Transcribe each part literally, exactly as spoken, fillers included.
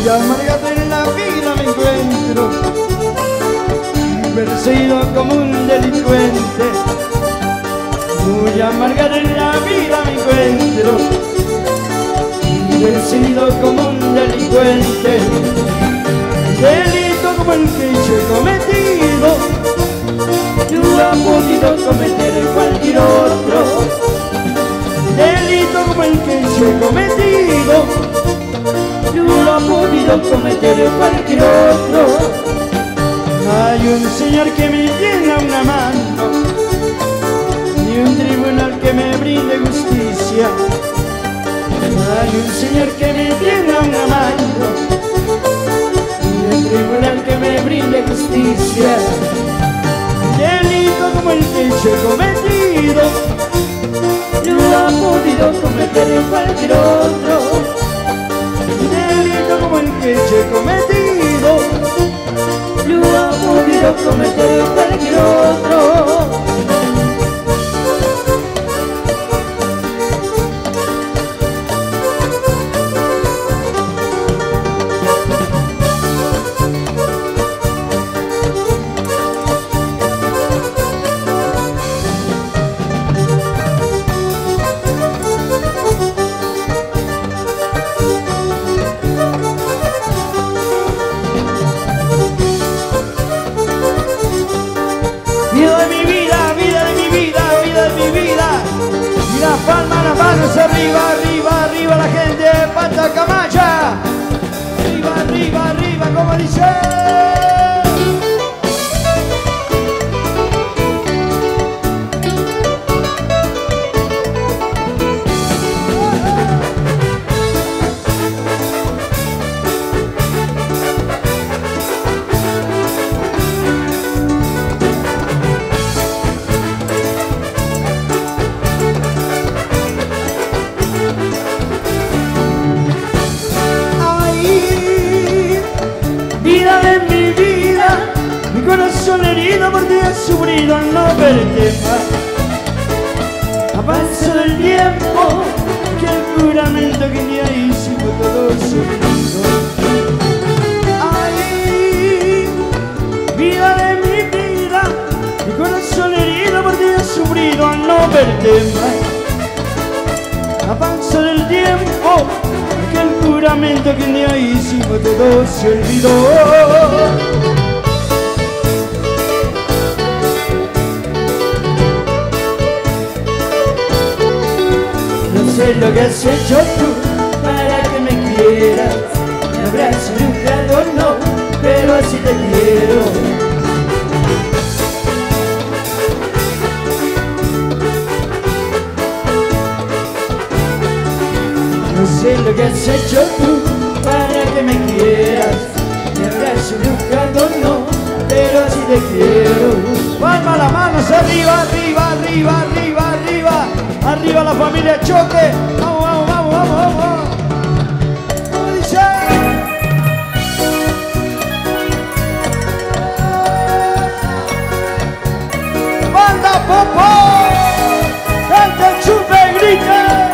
Muy amargado en la vida me encuentro, perseguido como un delincuente. Muy amargado en la vida me encuentro, perseguido como un delincuente. Delito como el que yo he cometido, no ha podido cometer cualquier otro. Delito como el que yo he cometido, no ha podido cometer cualquier otro. Hay un Señor que me tienda una mano y un tribunal que me brinde justicia. Hay un Señor que me tienda una mano y un tribunal que me brinde justicia. Delito como el que yo he cometido, no ha podido cometer cualquier otro. Delito como el que yo he cometido, no ha podido cometer cualquier otro. Arriba, arriba, arriba la gente de Pantacamacha. Arriba, arriba, arriba, como dice. Corazón herido porque he sufrido al no verte más. Avanza el tiempo que el juramento que un día hicimos todos sufrido. Ay, vida de mi vida, mi corazón herido porque he sufrido al no verte más. Avanza el tiempo que el juramento que un día hicimos todos se olvidó. No sé lo que has hecho tú para que me quieras. Me habrás educado, no, pero así te quiero. No sé lo que has hecho tú para que me quieras. Me habrás educado, no, pero así te quiero. Palma las manos arriba, arriba, arriba, arriba, arriba. Arriba la familia Choque. Vamos, vamos, vamos, vamos, vamos. ¿Cómo dice? Banda Popo. Canta, chupe, grita.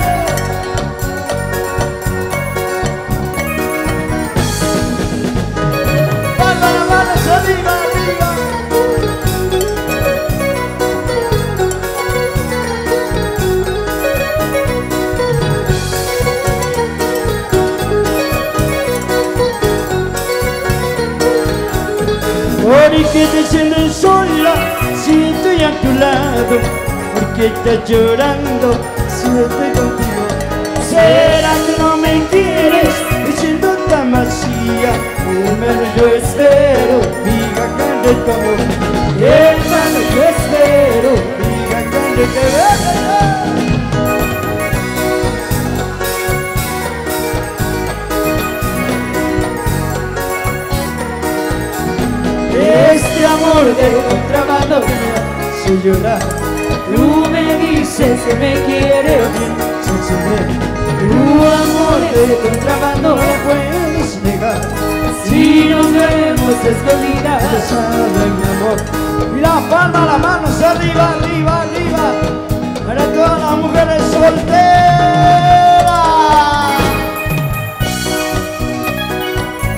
Palma las manos arriba, arriba. ¿Por qué te sientes sola si estoy a tu lado? ¿Por qué estás llorando si estoy contigo? ¿Será que no me quieres? Me siento tan vacía. Hermano, yo espero, diga que tu amor. Hermano, yo espero, diga que te veo. Este amor de contrabando que me hace llorar. Tú me dices que me quieres sin saber. Tu amor de contrabando no puedes negar. Si nos vemos escondidas, besada en mi amor. Y la palma, las manos arriba, arriba, arriba. Para todas las mujeres solteras.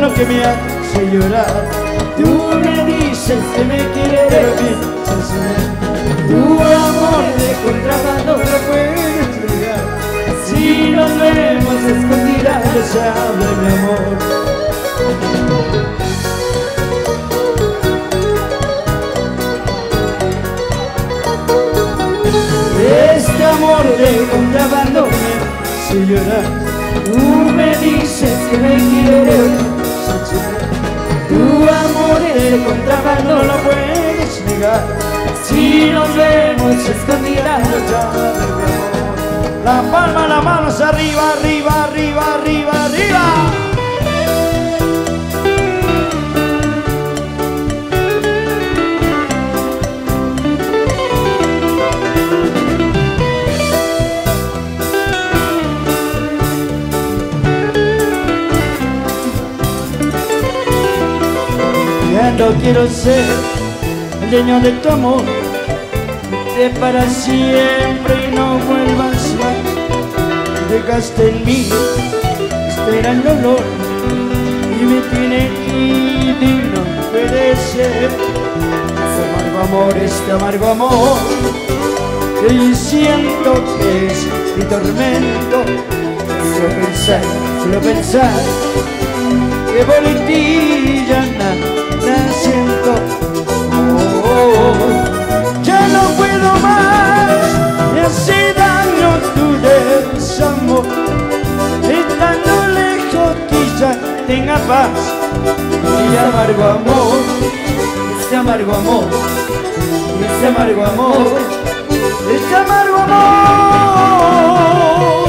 lo que me hace llorar. Tú me dices que me quieres, pero piensas en él. Tu amor de contrabando no puedes negar. Si nos vemos escondidas, ya sabe mi amor. Este amor de contrabando me hace llorar. Tú me dices que me quieres, tu amor de contrabando no puedes negar. Si nos vemos escondidas, ya sabe mi amor. La palma, las manos arriba, arriba, arriba, arriba, arriba. Ya no quiero ser el dueño de tu amor, de para siempre y no vuelvas más. Dejaste en mí, espera el dolor y me tiene indigno puede ser. Este amargo amor, este amargo amor, que hoy siento que es mi tormento. Solo pensar, solo pensar que por ti ya nada siento. Oh, oh, oh. Ya no puedo más, me hace daño tu desamor. Estando lejos quizá tenga paz. Este amargo amor, este amargo amor, este amargo amor, este amargo amor.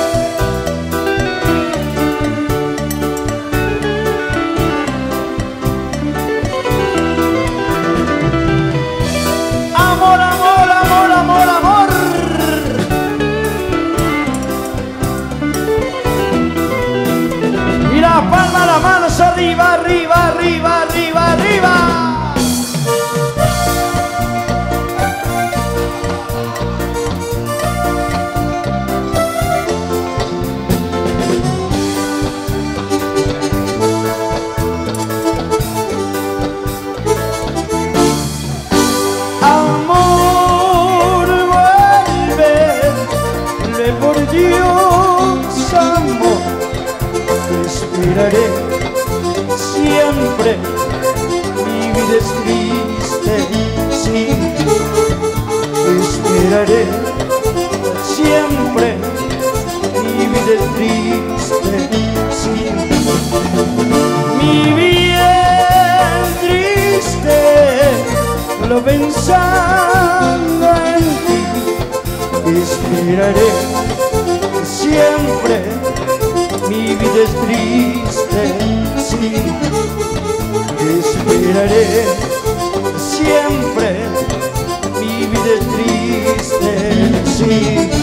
Amor, amor, amor, amor, amor. Y la palma, las manos arriba, arriba, arriba, arriba, arriba. Amor, vuelve, vuelve por Dios, amor. Te esperaré siempre. Mi vida es triste, sí. Te esperaré siempre. Mi vida es triste, sí. Mi vida es triste, solo pensando en ti. Te esperaré siempre. Mi vida es triste, sí. Te esperaré siempre. Mi vida es triste, sí.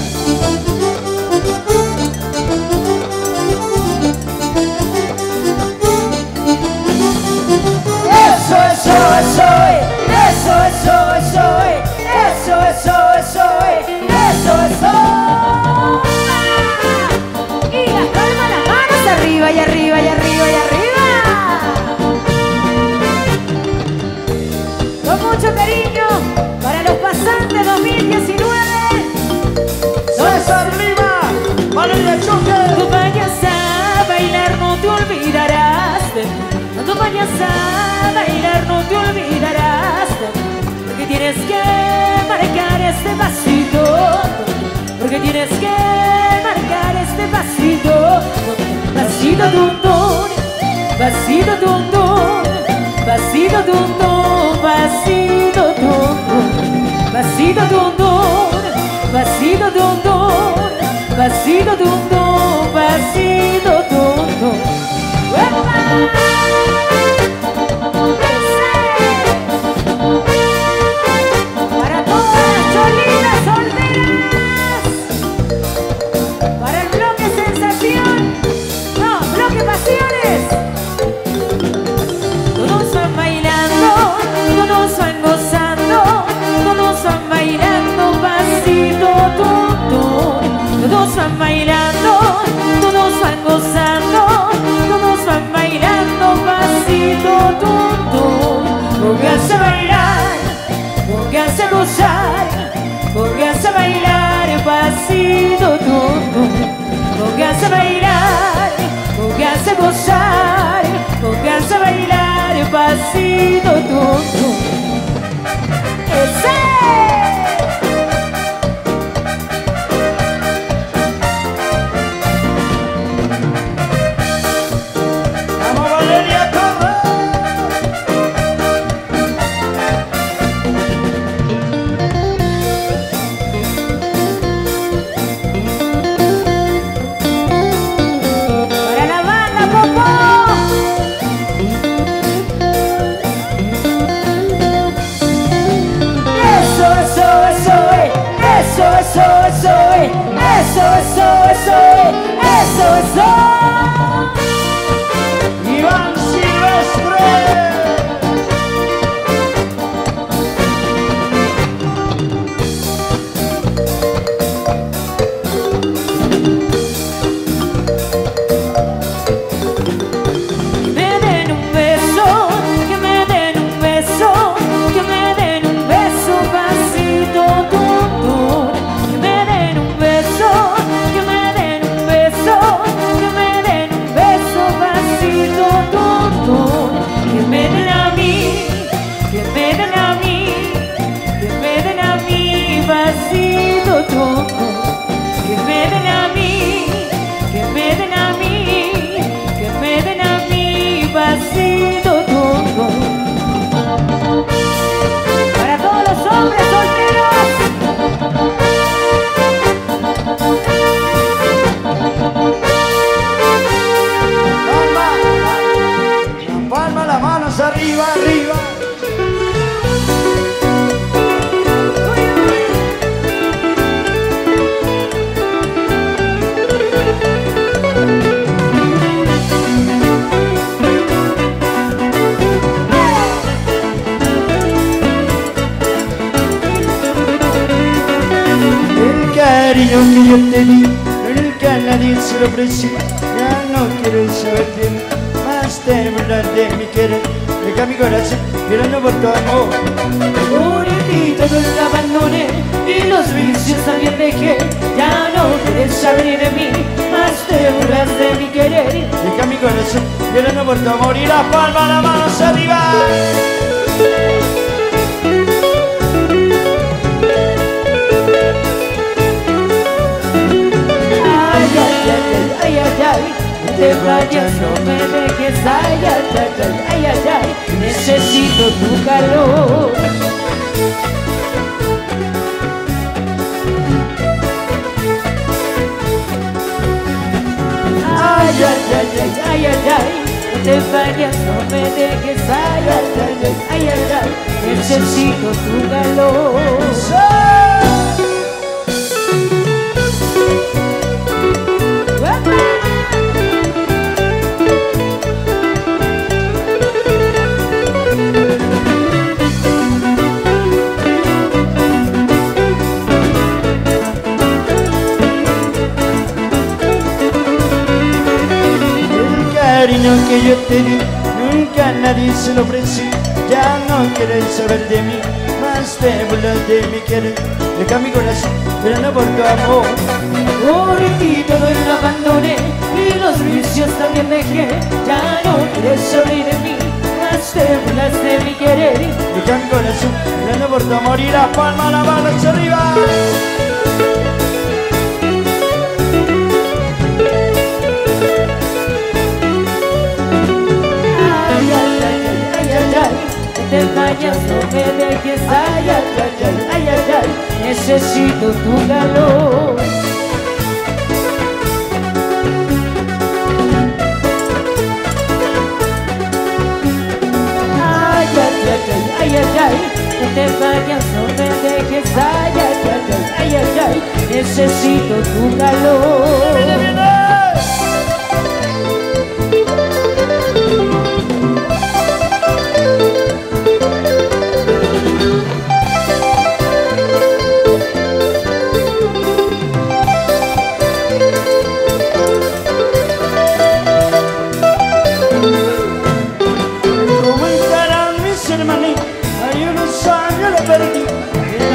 Eso, eso, eso, eso, eso, eso, eso, eso, eso, eso, eso. Y las palmas, las manos arriba y arriba y arriba y arriba. Con mucho cariño para los pasantes dos mil diecinueve. César Lima, Valeria Choque. Cuando vayas a bailar no te olvidarás de mí. Cuando vayas a bailar no te olvidarás de mí. Porque tienes que marcar este pasito. Porque tienes que marcar este pasito. Pasito tum tum, pasito tum tum, pasito tum tum, pasito tum tum, pasito tum tum, pasito tum tum, pasito tum tum, pasito tum tum. Para todas las cholitas solteras, para el bloque sensación, no, bloque pasiones. Todos van bailando, todos van gozando, todos van bailando, pasito tum tum. Todos van bailando. gozar, póngase a bailar pasito tonto. Póngase a bailar, póngase a gozar, póngase a bailar pasito tonto. ¡Ese! Eso, eso, eso, eso, eso. Iván Silvestre. Que me den un beso, que me den un beso, que me den un beso pasito tonto. Que me den un beso, que me den un beso, que me den un beso pasito tonto. Que me den a mí, que me den a mí, que me den a mí pasito tonto. Que me den a mí, que me den a mí, que me den a mí pasito tonto. Para todos los hombres solteros. Palma, palma, las manos arriba, arriba. El cariño que yo te di, nunca nadie se lo ofrecí. Ya no quiero saber de mí, más te burlas de mi querer. Deja mi corazón mirando por tu amor. Pobrecito, no lo abandoné y los vicios también dejé. Ya no quieres saber de mí, más te burlas de mi querer. Deja mi corazón mirando por tu amor y las palmas, las manos arriba. Ay, ay, ay, ay, ay, ay, no te vayas, no me dejes. Ay, ay, ay, ay, ay, ay, ay, necesito tu calor. Ay, ay, ay, ay, ay, ay, ay, no te vayas, no me dejes. Ay, ay, ay, ay, ay, ay, ay, necesito tu calor. El cariño que yo te di, nunca nadie se lo ofrecí. Ya no quieres saber de mí, más te burlas de mi querer. Deja mi corazón mirando por tu amor. Por ti todo lo abandoné y los vicios también dejé. Ya no quieres saber de mí, más te burlas de mi querer. Deja mi corazón mirando por tu amor y las palmas, las manos arriba. Ay, ay, ay, ay, ay, ay, ay, no te vayas, no me dejes. Ay, ay, ay, ay, ay, ay, ay, necesito tu calor. Ay, ay, ay, ay, ay, ay, ay, no te vayas, no me dejes. Ay, ay, ay, ay, ay, ay, ay, necesito tu calor. Como encaran mis hermanitos, hay unos años lo perdí.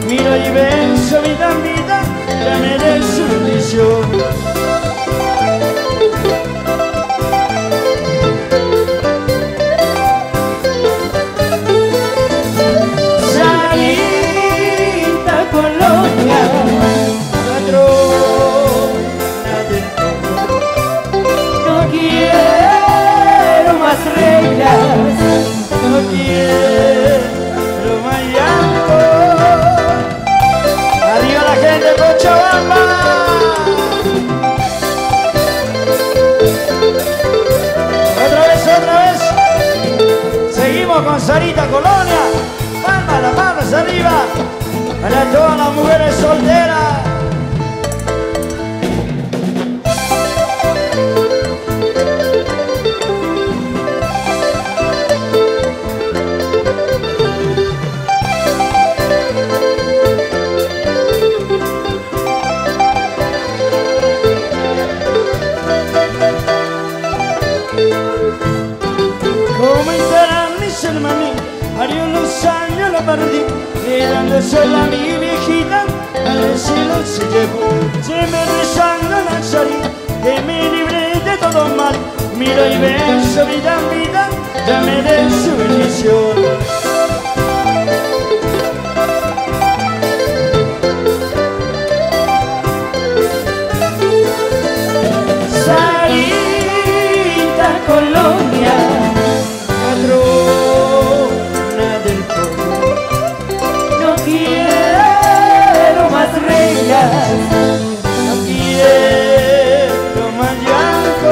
miro y beso vida, vida, ya me des su bendición. No quiero más llanto. Adiós a la gente de Cochabamba. Otra vez, otra vez. Seguimos con Sarita Colonia. Palmas, las manos arriba. Para todas las mujeres solteras. Varios los años la perdí, quedando sola mi viejita, al cielo se llevó. Se me resangra la salida, que me libre de todo mal. Miro y beso vida, vida, ya me dé su bendición. Sarita Colonia, no quiero más llanto.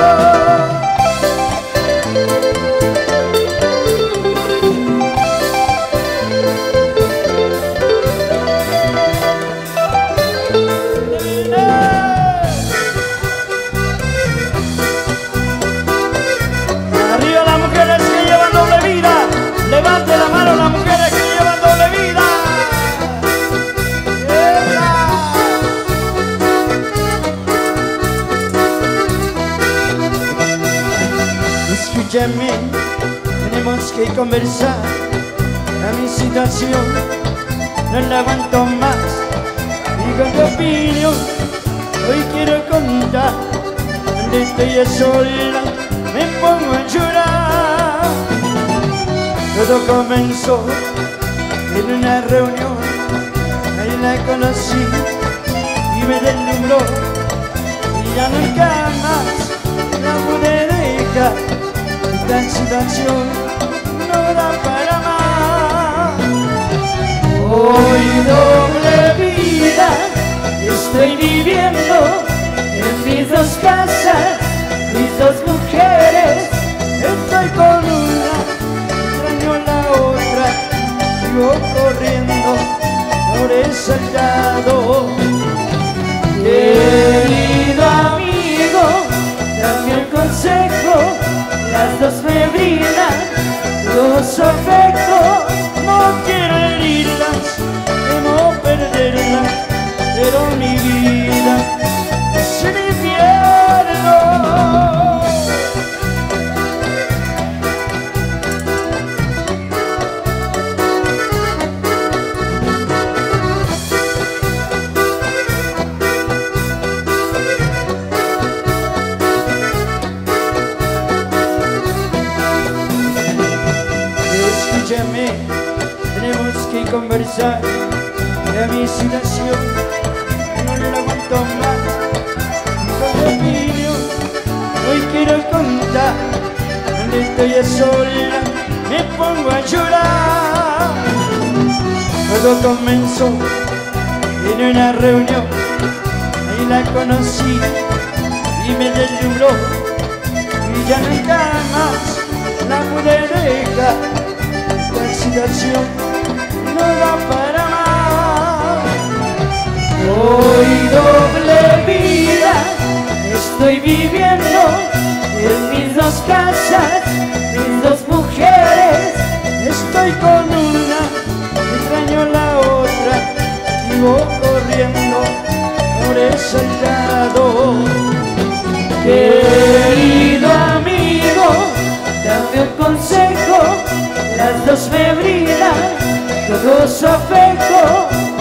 Arriba las mujeres que llevan doble vida, levante la mano las mujeres que llevan doble vida. Escúchame, tenemos que conversar. A mi situación no la aguanto más. Y con tu opinión hoy quiero contar. Cuando estoy sola me pongo a llorar. Todo comenzó en una reunión. Ahí la conocí y me deslumbró. Y ya nunca más la pude dejar. Esta situación no da para más. Hoy doble vida estoy viviendo en mis dos casas, mis dos mujeres. Estoy con una, extraño la otra, vivo corriendo por ese lado. Querido amigo, dame un consejo. Las dos me brindan los afectos. No quiero herirlas, temo perderlas, pero mi vida es el infierno. Escúchame, tenemos que conversar. De mi situación no la aguanto más. Con tu opinión hoy quiero contar. Cuando estoy sola me pongo a llorar. Todo comenzó en una reunión. Ahí la conocí y me deslumbró. Y ya nunca más la pude dejar. La situación no da para más. Hoy doble vida estoy viviendo en mis dos casas, mis dos mujeres. Estoy con una, extraño la otra, vivo corriendo por ese lado. Querido amigo, dame un consejo. Las dos me brindan todo su afecto.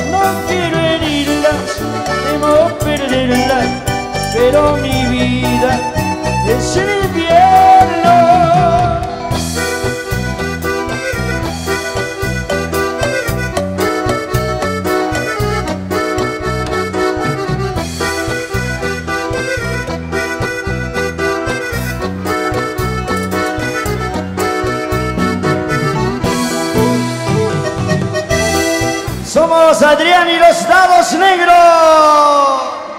Adrián y los dados negros.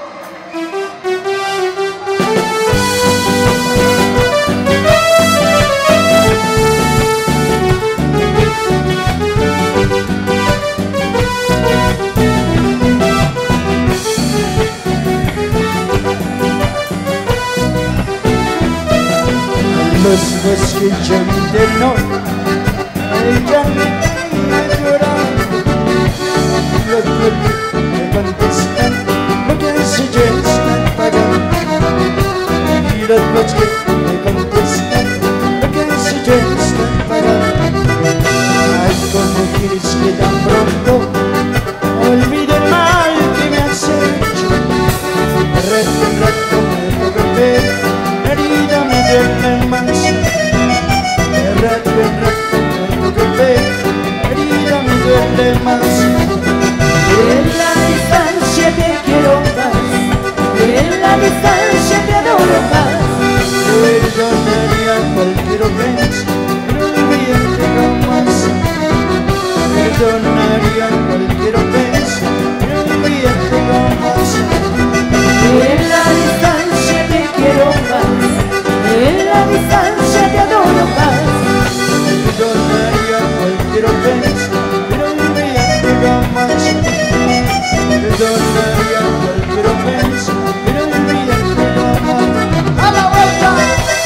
Los dos que yo interno, ella me llorar. Los dos me contestan lo que dice yo están pagando. Y los dos que me contestan lo que dice yo están pagando. Ay, como quieres que tan pronto olvide el mal que me has hecho. Rato en rato me toqué, la herida me duele más. De rato en rato me toqué, la herida me duele más. En la distancia te quiero más, en la distancia te adoro más. Perdonaría cualquier ofensa, pero olvídate jamás. Perdonaría cualquier ofensa, pero olvídate jamás. En la distancia te quiero más, en la distancia te adoro más. Perdonaría cualquier ofensa, pero olvídate jamás. Perdonaría cualquier ofensa, pero olvídate jamás. ¡A la vuelta!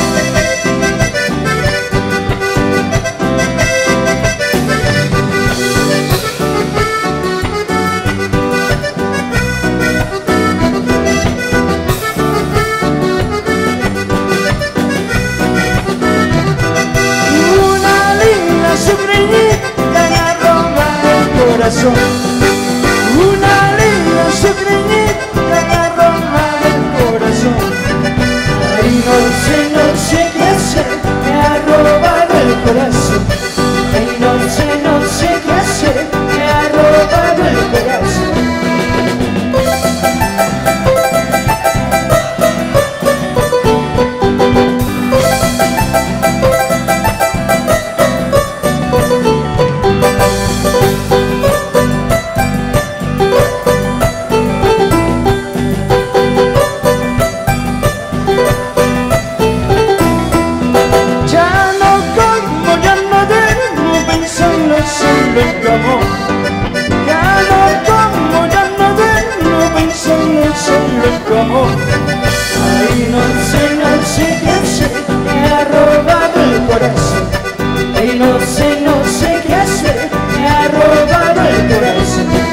Una linda sucreñita me roba el corazón. Una linda sucreñita me roba el corazón. Ay, no sé, no sé qué hacer, me ha robado el corazón. Ay, no sé, no sé qué hacer, me ha robado el corazón. Ya no como, ya no duermo pensando solo en tu amor. Ya no como, ya no duermo pensando solo en tu amor. Ay, no sé, no sé qué hacer, me ha robado el corazón. Ay, no sé, no sé qué hacer, me ha robado el corazón.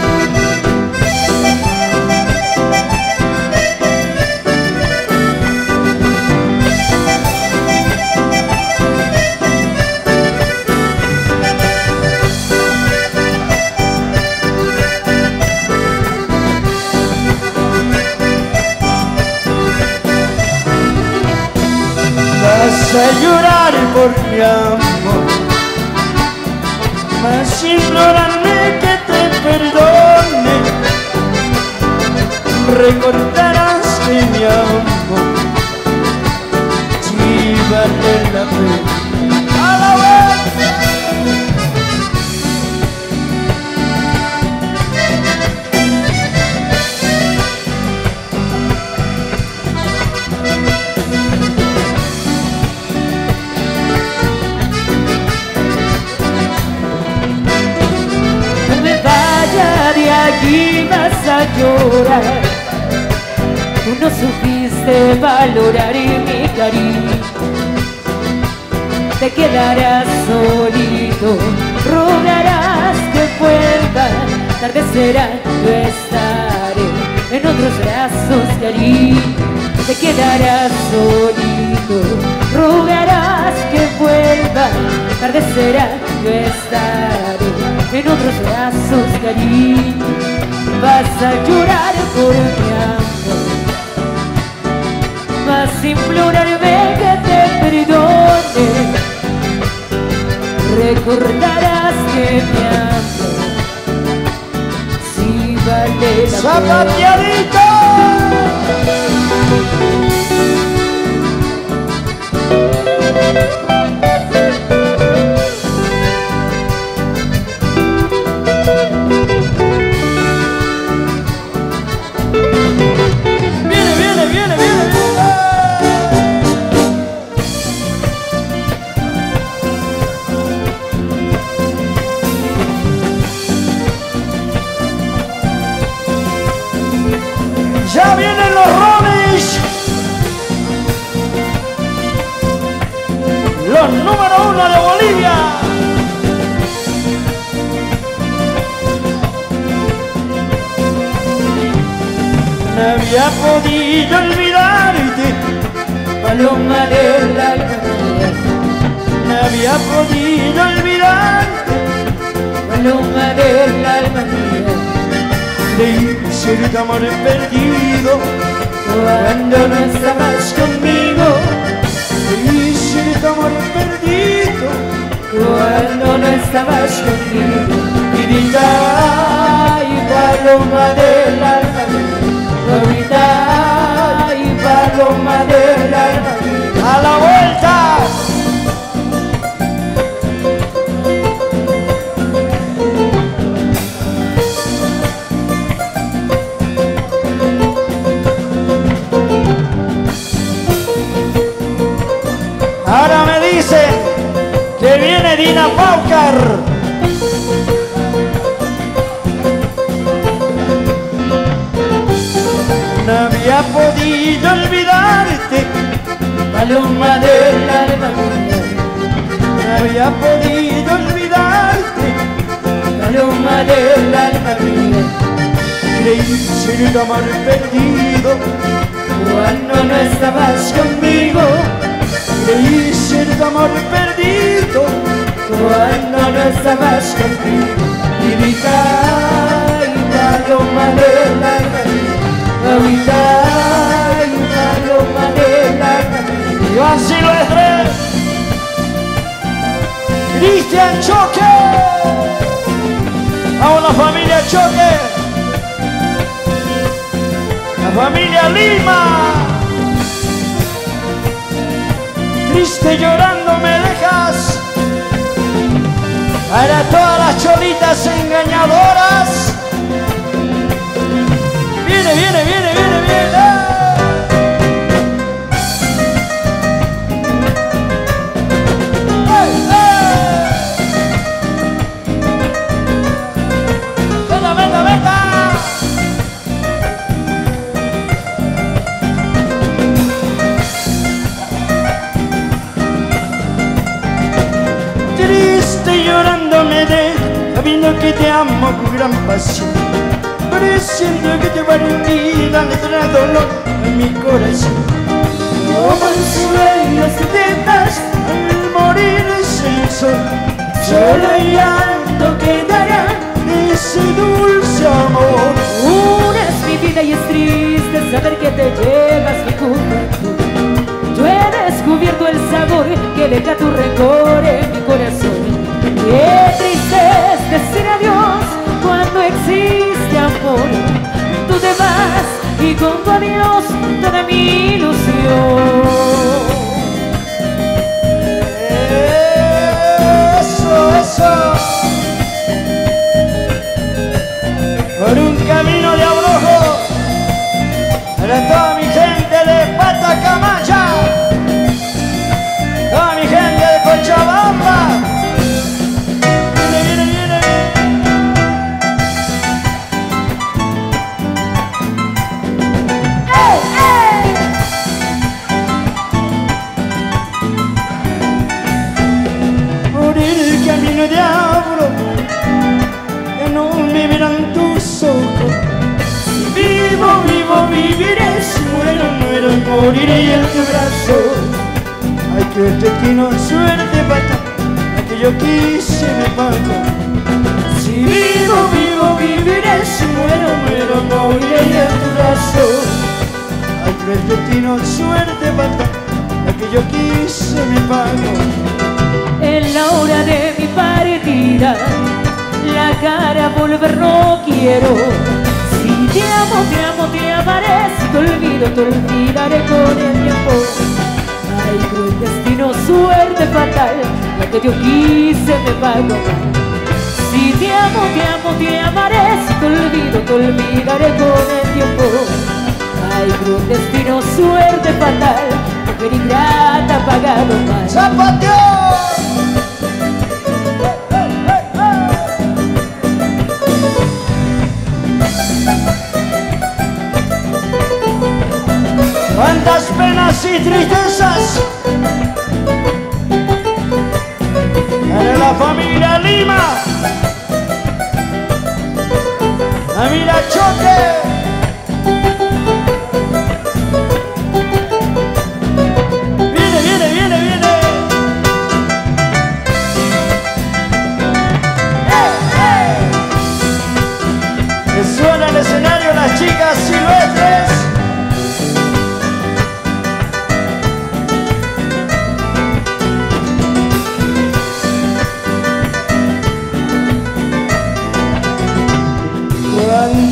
Vas a llorar por mi amor, vas a implorarme que te perdone. Recordarás que mi amor sí vale la pena. ¡A la vuelta! No me vaya de aquí, vas a llorar. Tú no supiste valorar mi cariño. Te quedarás solito, rogarás que vuelva. Tarde será, yo estaré en otros brazos, cariño. Te quedarás solito, rogarás que vuelva. Tarde será, yo estaré en otros brazos, cariño. Vas a llorar por mi amor, vas a implorarme que te perdone. Recordarás que mi amor sí vale la ¡Zapateadito! había podido olvidarte, paloma del alma mía, no había podido olvidarte, paloma del alma mía. creí ser tu amor perdido, Cuando no estabas conmigo, creí ser tu amor perdido, cuando no estabas conmigo. vidita Ay, paloma del alma mía, ahorita, ay, paloma del alma mía. a la vuelta. Ahora me dicen que viene Dina Paucar. No había podido olvidarte, Paloma del alma mía, no había podido olvidarte, paloma del alma mía. creí ser tu amor perdido, Cuando no estabas conmigo, creí ser tu amor perdido, cuando no estabas conmigo. Vidita y paloma del alma mía, ahorita y paloma del alma mía. Iván Silvestre, Cristian Choque, vamos la familia Choque, la familia Lima. Triste llorando me dejas, para todas las cholitas engañadoras. Viene, viene, viene, viene, viene. ¡Ey, ey! ¡Venga, venga, venga! Triste llorando me dejas, sabiendo que te amo con gran pasión, pareciendo que te va a olvidar, le trae dolor en mi corazón. Como en sueños te das al morirse el sol, solo el llanto quedará de ese dulce amor. Una es mi vida y es triste saber que te llevas mi juventud. Yo he descubierto el sabor que deja tu rencor en mi corazón. Qué triste es decir adiós cuando existe amor. Tú te vas y con tu adiós toda mi ilusión. Eso, eso. Por un camino de abrojo, para toda mi gente de Patacamaya, toda mi gente de Cochabamba. Viene, viene, viene. ¡Ey, ey! Por el camino de abrojo, que no me verán tus ojos. Si vivo, vivo, viviré. Si muero, muero, moriré en tu brazo. Ay, que el destino suerte fatal, la que yo quise me pagó. Si vivo, vivo, viviré. Si muero, muero, moriré en tu brazo. Ay, que el destino suerte fatal, la que yo quise me pagó. En la hora de mi partida, la cara volver no quiero. Si te amo, te amo, te amaré. Si te olvido, te olvidaré con el tiempo. Ay, cruel destino, suerte fatal, la que yo quise me pagó mal. Si te amo, te amo, te amaré. Si te olvido, te olvidaré con el tiempo. Ay, cruel destino, suerte fatal, mujer ingrata, pagado mal. ¡Zapateo! Cuántas penas y tristezas para la familia Lima, familia Choque,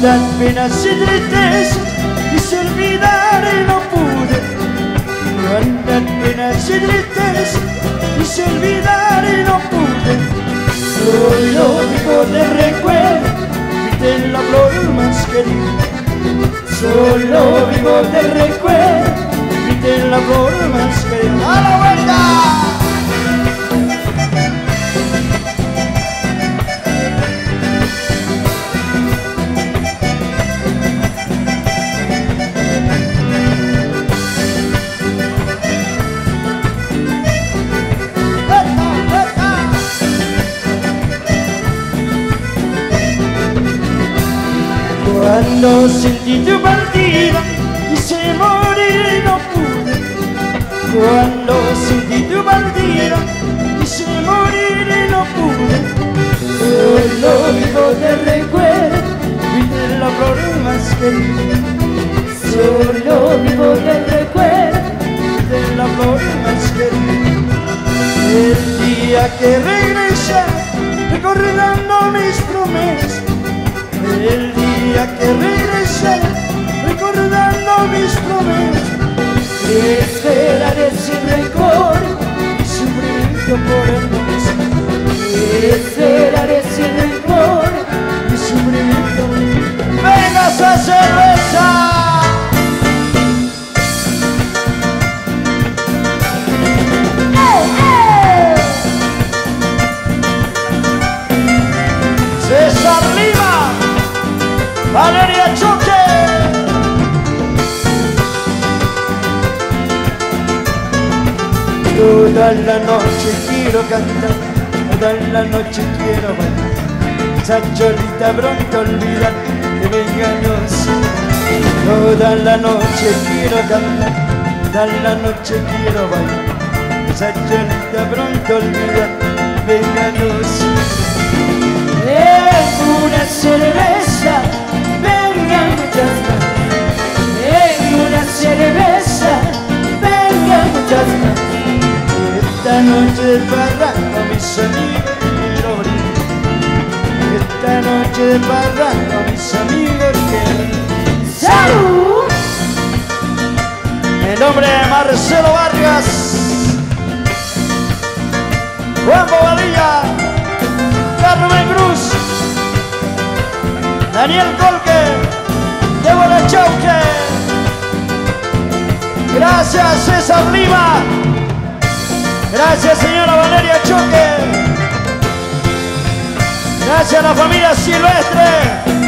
Cuántas penas y tristezas quise olvidar y no pude. Cuántas penas y tristezas quise olvidar y no pude. Solo vivo de recuerdo, viste la flor más querida. Solo vivo de recuerdo, viste la flor más querida. ¡A la vuelta! Cuando sentí tu partida, quise morir y no pude. Cuando sentí tu partida, quise morir y no pude. Solo vivo de recuerdo, viste la flor más querida. Solo vivo de recuerdo, viste la flor más querida. El día que regresé, recordando mis promesas. El día que regresé, recordando mis promesas, te esperaré sin rencor y sufrimiento por el mes. Te esperaré sin rencor y sufrimiento. ¡Venga esa cerveza! César Lima, Valeria Choque. Toda la noche quiero cantar, toda la noche quiero bailar. Esa cholita pronto olvidar que me engañó. Toda la noche quiero cantar, toda la noche quiero bailar. Esa cholita pronto olvidar que me engañó. Es una cerveza, vengan muchas más. En una cerveza, vengan muchas más. Esta noche de parranda con mis amigos quiero brindar. Esta noche de parranda con mis amigos quiero brindar. ¡Salud! En nombre de Marcelo Vargas, Juan Bobadilla, Carmen Cruz, Daniel Colque, Débora Chauque. Gracias César Lima. Gracias señora Valeria Choque. Gracias a la familia Silvestre.